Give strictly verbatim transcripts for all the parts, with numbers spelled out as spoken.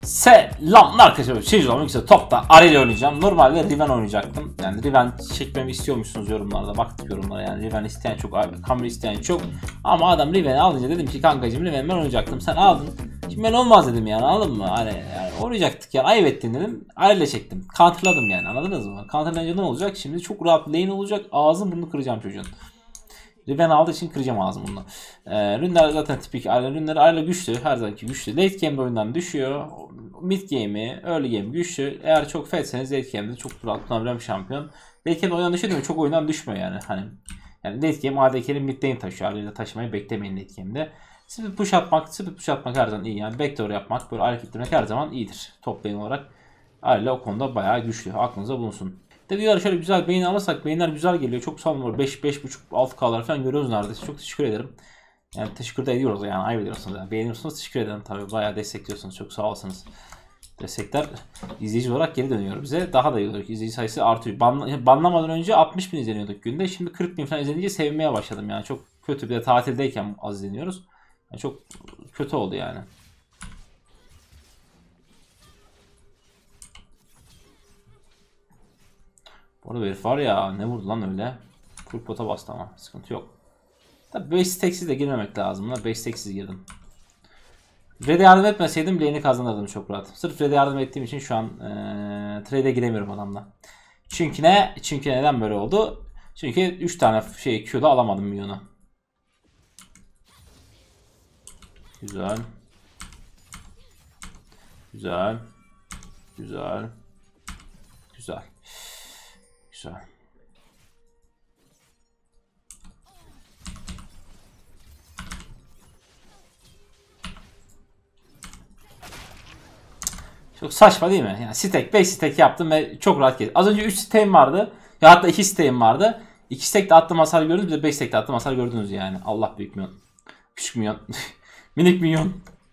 Selamlar arkadaşlar. Şey olmak üzere topta Ariel oynayacağım. Normalde Riven oynayacaktım. Yani Riven çekmemi istiyormuşsunuz yorumlarda. Baktık yorumlara yani. Riven isteyen çok, Kamil isteyen çok. Ama adam Riven'i alınca dedim ki kankacığım Riven'i ben oynayacaktım. Sen aldın. Şimdi ben olmaz dedim yani, anladın mı? Hani yani oynayacaktık ya. Ayıp ettin dedim. Ariel'le çektim. Counterladım yani, anladınız mı? Counterlayınca ne olacak? Şimdi çok rahat lane olacak. Ağzını burnunu kıracağım çocuğun. Riven aldığı için kıracağım ağzımı bununla. Ee, Rünler zaten tipik Ariel. Rünler Ariel güçlü. Her zamanki güçlü. Late game'de oyundan düşüyor. Mid game'i, early game güçlü. Eğer çok fetseniz late game'de çok rahat kullanabilen bir şampiyon. Late game'de oyundan düşüyor değil mi? Çok oyundan düşmüyor yani. Hani yani late game A D K'nin mid lane taşıyor. Ariel'de taşımayı beklemeyin late game'de. Speed push atmak, speed push atmak her zaman iyi. Yani backdoor yapmak, böyle hareketlemek her zaman iyidir. Top lane olarak Ariel o konuda bayağı güçlü. Aklınıza bulunsun. De bir ara şöyle güzel beyin alırsak, beyinler güzel geliyor. Çok sağlam olur. beş beş buçuk altı K'lar falan görüyoruz neredeyse. Çok teşekkür ederim. Yani teşekkür de ediyoruz yani. Ayıp ediyorsunuz yani. Beğeniyorsunuz, teşekkür ederim tabii. Bayağı destekliyorsunuz. Çok sağ olasınız. Destekler izleyici olarak geri dönüyor bize. Daha da iyi oluyor. İzleyici sayısı artıyor. Ban, banlamadan önce altmış bin izleniyorduk günde. Şimdi kırk bin falan izlenince sevmeye başladım yani. Çok kötü. Bir de tatildeyken az izleniyoruz. Yani çok kötü oldu yani. Bu arada herif var ya, ne vurdu lan öyle. Full pota bastı ama sıkıntı yok. Tabi beş stacksiz de girmemek lazım. beş stacksiz girdim. Red'e yardım etmeseydim lane'i kazanırdım çok rahat. Sırf Red'e yardım ettiğim için şu an ee, trade'e giremiyorum adamla. Çünkü ne? Çünkü neden böyle oldu? Çünkü üç tane şey Q'da alamadım milyonu. Güzel. Güzel. Güzel. Güzel. Güzel. Çok saçma değil mi? Yani stack, beş stack yaptım ve çok rahat geçti. Az önce üç stack'im vardı. Ya hatta iki stack'im vardı. iki stack de attığım hasar gördünüz. Bir de beş stack de attığım hasar gördünüz yani. Allah büyük milyon. Küçük milyon. Minik milyon.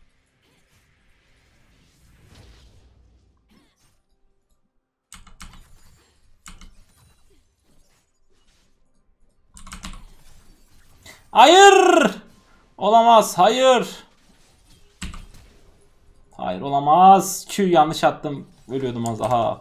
Hayır! Olamaz. Hayır. Hayır olamaz. Q yanlış attım. Ölüyordum az daha.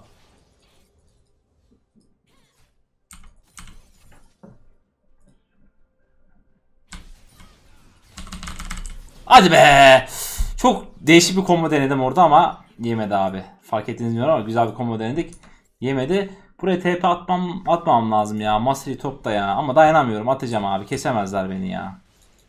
Hadi be. Çok değişik bir combo denedim orada ama yemedi abi. Fark ettiniz bilmiyorum ama güzel bir combo denedik. Yemedi. Buraya T P atmam, atmam lazım ya. Mastery topta ya. Ama dayanamıyorum. Atacağım abi. Kesemezler beni ya.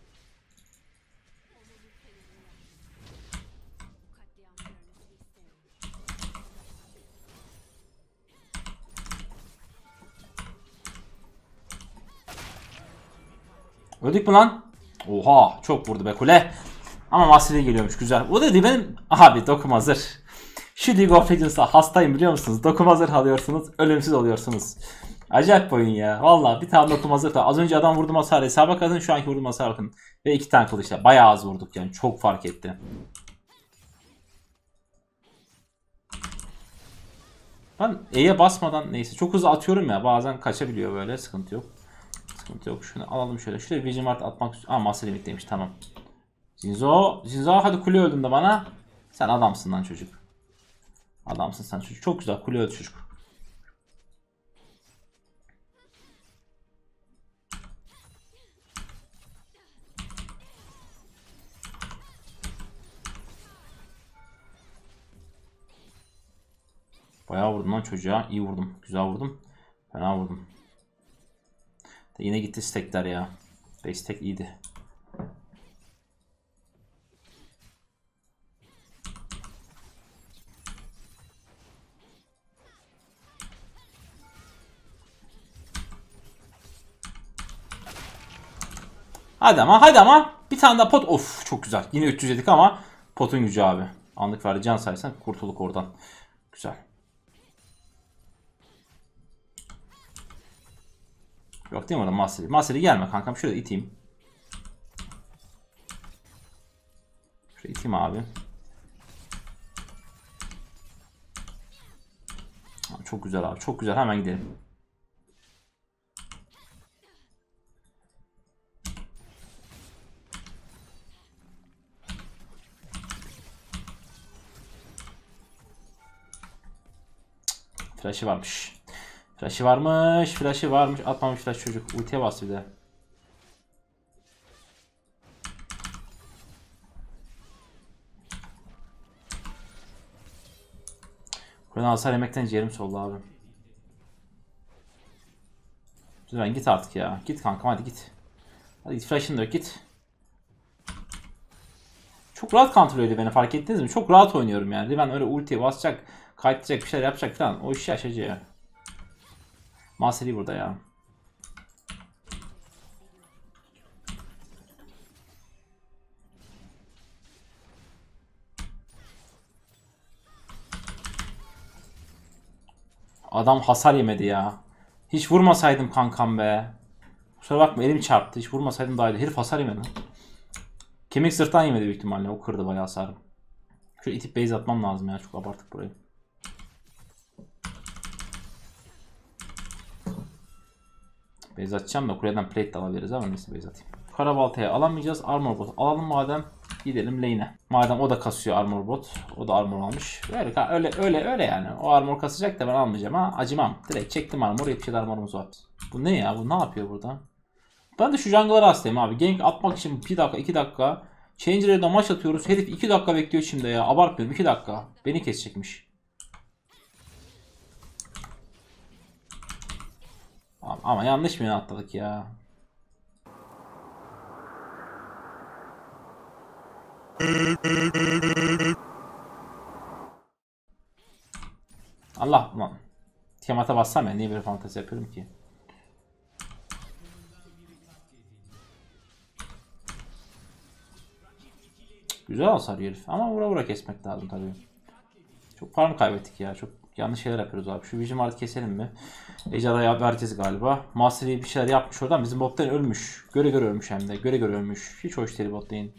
Öldük mü lan? Oha. Çok vurdu be kule. Ama Mastery geliyormuş. Güzel. O dedi benim. Abi dokum hazır. Şu League of Legends'a hastayım biliyor musunuz? Dokum hazır alıyorsunuz. Ölümsüz oluyorsunuz. Acayip oyun ya. Valla bir tane dokum hazır da. Az önce adam vurdum hasar. Hesaba kadın şu anki vurdum hasar bakın. Ve iki tane kılıçla. Bayağı az vurduk yani. Çok fark etti. Ben E'ye basmadan neyse. Çok hızlı atıyorum ya. Bazen kaçabiliyor böyle. Sıkıntı yok. Sıkıntı yok. Şunu alalım şöyle. Şuraya Vision Ward atmak istiyorum. Aa Master Limit'teymiş. Tamam. Zinzo. Zinzo hadi kule öldün de bana. Sen adamsın lan çocuk. Adamsın sen çocuk. Çok güzel. Kule öldü çocuk. Bayağı vurdum lan çocuğa. İyi vurdum. Güzel vurdum. Fena vurdum. De yine gitti stackler ya. beş stack iyiydi. Hadi ama hadi ama. Bir tane daha pot. Of çok güzel. Yine üç yüz yedik ama potun gücü abi. Anlık verdi can saysan kurtulduk oradan. Güzel. Yok değil mi orada Mastery? Mastery gelme kankam. Şurada iteyim. Şurada iteyim abi. Çok güzel abi. Çok güzel. Hemen gidelim. Flash'ı varmış. Flash'ı varmış. Flash'ı varmış. Atmamış flash çocuk. Ultiye bas bir de. Buradan hasar yemekten ciğerim soldu abi. Lütfen git artık ya. Git kankam hadi git. Hadi git flash'ını dök git. Çok rahat kontrol ediyor beni, fark ettiniz mi? Çok rahat oynuyorum yani. Ben öyle ultiye basacak, kayıtlayacak bir şeyler yapacak falan. O işi aşacı ya. Maseri burada ya. Adam hasar yemedi ya. Hiç vurmasaydım kankam be. Kusura bakma elim çarptı. Hiç vurmasaydım daha iyi. Herif hasar yemedi. Kemik sırttan yemedi büyük ihtimalle. O kırdı bayağı hasarı. Şöyle itip base atmam lazım ya. Çok abarttık burayı. Base atacağım da kuleden plate de alabiliriz ama neyse base atayım. Karabaltaya alamayacağız. Armor bot alalım madem. Gidelim lane'e. Madem o da kasıyor armor bot. O da armor almış. Öyle öyle öyle, öyle yani. O armor kasacak da ben almayacağım ha. Acımam. Direkt çektim armor. yetmiş armorumuz var. Bu ne ya? Bu ne yapıyor burada? Ben de şu jungle'lara hastayım abi. Gank atmak için bir dakika iki dakika. Changer'e de maç atıyoruz. Herif iki dakika bekliyor şimdi ya. Abartmıyorum iki dakika. Beni kesecekmiş. Ama, ama yanlış mı atladık ya? Allah lan. Tiamat'a bassam ya, niye böyle fantezi yapıyorum ki? Güzel hasar herif ama vura vura kesmek lazım tabii. Çok farm kaybettik ya, çok yanlış şeyler yapıyoruz abi. Şu Vision Ward'ı keselim mi? Ejderha'ya vereceğiz galiba. Mastery bir şeyler yapmış oradan, bizim bot lane ölmüş. Göre göre ölmüş hem de, göre göre ölmüş. Hiç hoş değil bot lane.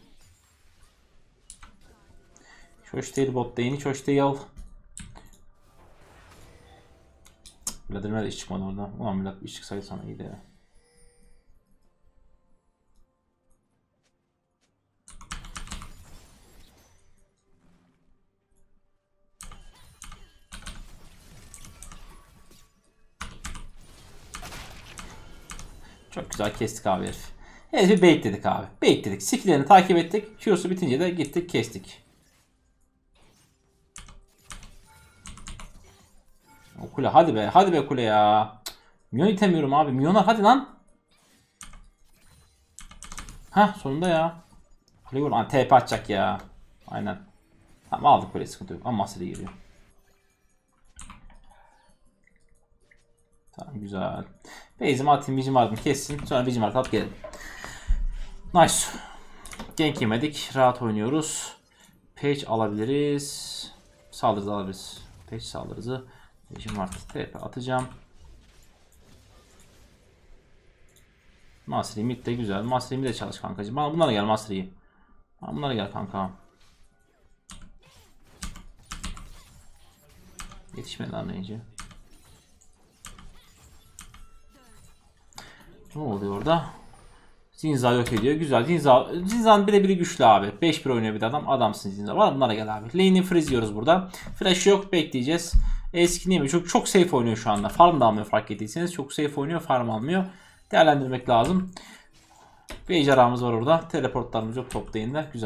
Hiç hoş değil bot lane, hiç hoş değil. Vladimir'e de iş çıkmadı orada. Ulan Vlad iş çıksaydı sana iyiydi ya. Çok güzel kestik abi herif. Herifi baitledik abi. Baitledik. Skill'lerini takip ettik. Q'su bitince de gittik kestik. O kule hadi be. Hadi be kule ya. Milyon itemiyorum abi. Milyonlar hadi lan. Hah sonunda ya. Kule vur. T P atacak ya. Aynen. Tamam aldık kuleyi, sıkıntı yok. Ama Master'e giriyor. Tamam güzel. Base'imi atayım, Vision Ward'ımı kessin. Sonra Vision Ward atıp gelelim. Nice. Gank yemedik. Rahat oynuyoruz. Page alabiliriz. Saldırız alabiliriz. Page saldırızı. Vision Ward T P atacağım. Mastery mid de güzel. Mastery mid de çalış kankacığım. Bana bunlara gel Mastery. Bana bunlara gel kanka. Yetişmedi lan range'e. Ne oluyor orada? Zinza yok ediyor. Güzel. Zinza, Zinza'nın birebiri güçlü abi. beş bir oynuyor bir de adam. Adamsın Zinza. Var bunlara gel abi. Lane'i freeze yiyoruz burada. Flash yok. Bekleyeceğiz. Eski değil mi? Çok, çok safe oynuyor şu anda. Farm da almıyor fark ettiyseniz. Çok safe oynuyor. Farm almıyor. Değerlendirmek lazım. Bir ejderhamız var orada. Teleportlarımız yok top lane'de. Güzel.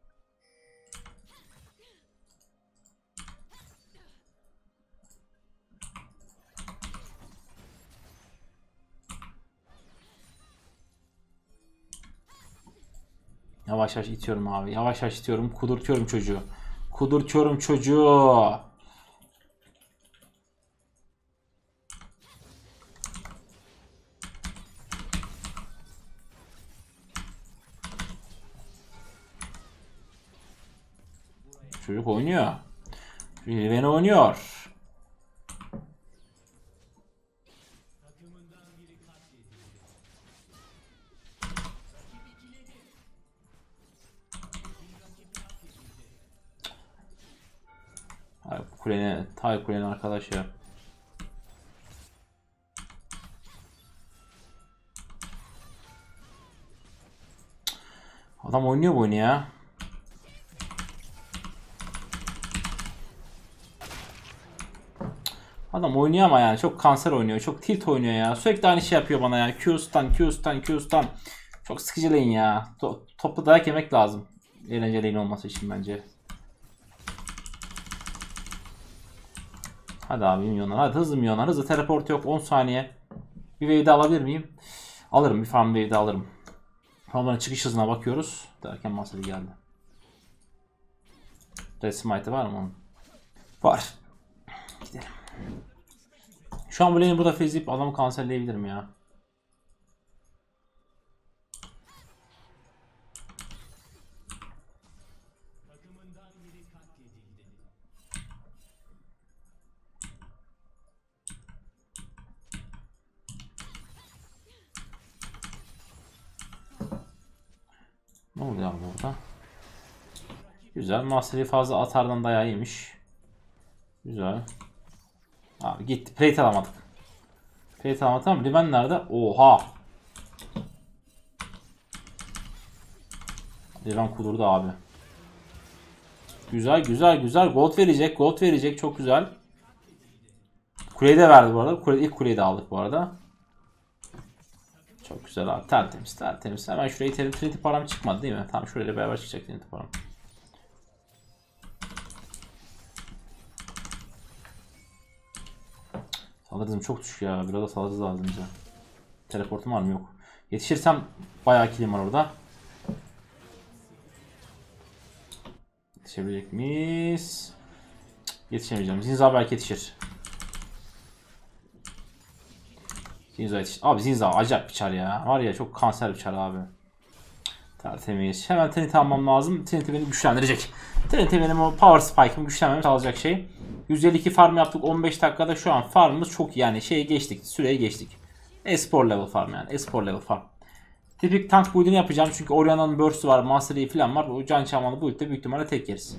Yavaş yavaş itiyorum abi. Yavaş yavaş itiyorum. Kudurtuyorum çocuğu. Kudurtuyorum çocuğu. Çocuk oynuyor. Riven oynuyor. Ay kulenin, tay kulenin arkadaşı. Adam oynuyor bu oyunu ya. Adam oynuyor ama yani çok kanser oynuyor. Çok tilt oynuyor ya. Sürekli aynı şey yapıyor bana ya. Q stun, Q stun, Q stun. Çok sıkıcı lane ya. To toplu dayak yemek lazım. Eğlenceli lane olması için bence. Hadi abi milyonlar. Hadi hızlı milyonlar. Hızlı teleport yok. on saniye. Bir wave de alabilir miyim? Alırım. Bir farm wave de alırım. Farmların çıkış hızına bakıyoruz. Derken masada geldi. Red Smite'ı var mı onun? Var. Gidelim. Şu an bu lane'i burada fezleyip adamı kanserleyebilirim ya. Ne oluyor abi burada? Güzel. Master'i fazla atardan dayağı yemiş. Güzel. Abi gitti. Plate alamadık. Plate alamadık ama Riven nerede? Oha. Riven kudurdu abi. Güzel güzel güzel. Gold verecek. Gold verecek. Çok güzel. Kuleyi de verdi bu arada. Kule, ilk kuleyi de aldık bu arada. Çok güzel abi. Tertemiz tertemiz. Hemen şuraya itelim. Trinity param çıkmadı değil mi? Tamam şurayla beraber çıkacak Trinity param. Saldırızım çok düşük ya. Biraz da saldırız lazım bize. Teleportum var mı? Yok. Yetişirsem bayağı kilim var orada. Yetişebilecek miyiz? Yetişemeyeceğim. Zinza belki yetişir. Zinza yetişir. Abi Zinza acayip bir çar ya. Var ya çok kanser bir çar abi. Tertemiz. Hemen Trinity almam lazım. Trinity beni güçlendirecek. Trinity benim o power spike'ımı güçlenmemi sağlayacak şey. yüz elli iki farm yaptık on beş dakikada. Şu an farmımız çok yani şeye geçtik. Süreye geçtik. Espor level farm yani. Espor level farm. Tipik tank build'ini yapacağım çünkü Orianna'nın burst'ü var, Master Yi falan var. O can çalmalı build'de büyük ihtimalle tek yeriz.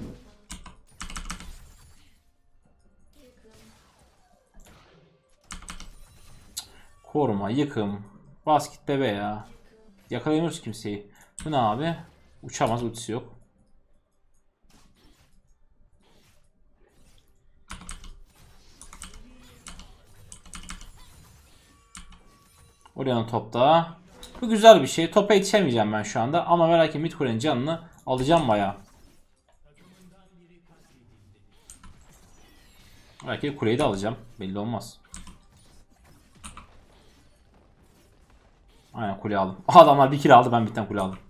Koruma, yıkım, basket bebe ya. Yakalayamıyoruz kimseyi. Bu ne abi? Uçamaz, ultisi yok. Orianna topta. Bu güzel bir şey. Topa yetişemeyeceğim ben şu anda. Ama merak etme mid kulenin canını alacağım bayağı. Belki kuleyi de alacağım. Belli olmaz. Aynen kule aldım. Adamlar bir kill aldı, ben bir tane kule aldım.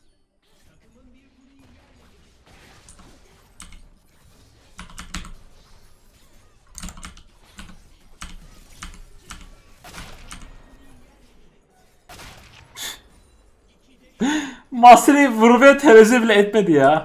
Master'i vurmaya tenezzül bile etmedi ya.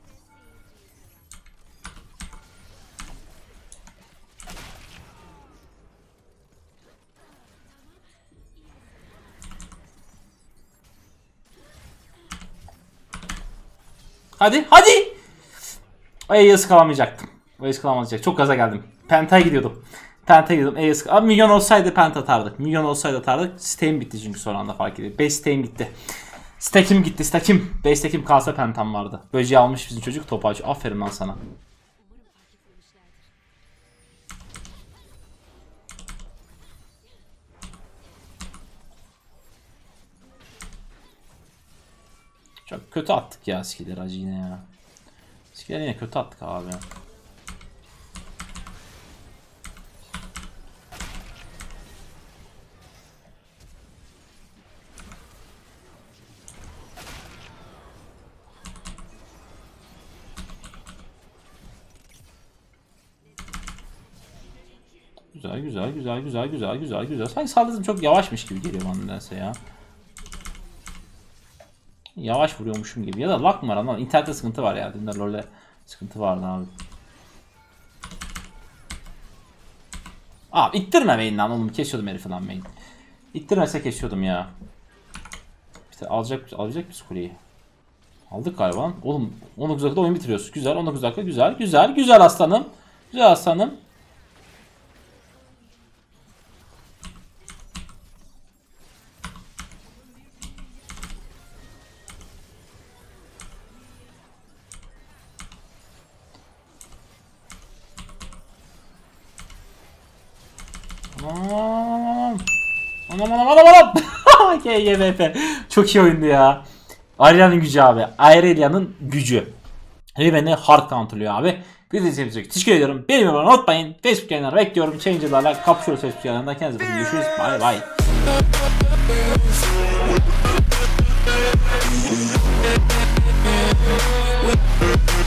Hadi hadi. Ay ıskalamayacaktım. Ay ıskalamayacak. Çok gaza geldim. Penta'ya gidiyordum. Penta'ya gidiyordum. Ay ısk Abi milyon olsaydı penta atardık. Milyon olsaydı atardık. Steam bitti çünkü son anda fark ediyor. beş Steam gitti. Stack'im gitti. Stack'im. beş Stack'im kalsa pentam vardı. Böceği almış bizim çocuk topu aç. Aferin lan sana. Çok kötü attık ya skilleri acı yine ya. Skilleri yine kötü attık abi. Güzel güzel güzel güzel güzel güzel güzel. Sanki saldırım çok yavaşmış gibi geliyor bana nedense ya. Yavaş vuruyormuşum gibi. Ya da lag mı var ama internette sıkıntı var ya. Dün de LoL'de sıkıntı vardı abi. Abi ittirme main lan oğlum. Kesiyordum herifi lan main. İttirmese kesiyordum ya. İşte alacak, alacak biz kuleyi. Aldık galiba. Oğlum on dokuz dakikada oyun bitiriyoruz. Güzel on dokuz dakika güzel. Güzel güzel aslanım. Güzel aslanım. Anam anam anam anam. K G B P. Çok iyi oyundu ya. Aurelia'nın gücü abi. Aurelia'nın gücü. Riven'i hard counterlıyor abi. Bir de size teşekkür ediyorum. Benim yorumlarımı unutmayın. Facebook yayınları bekliyorum. Changer'larla kapışıyoruz Facebook yayınlarında. Kendinize bakın. Görüşürüz. Bye bye.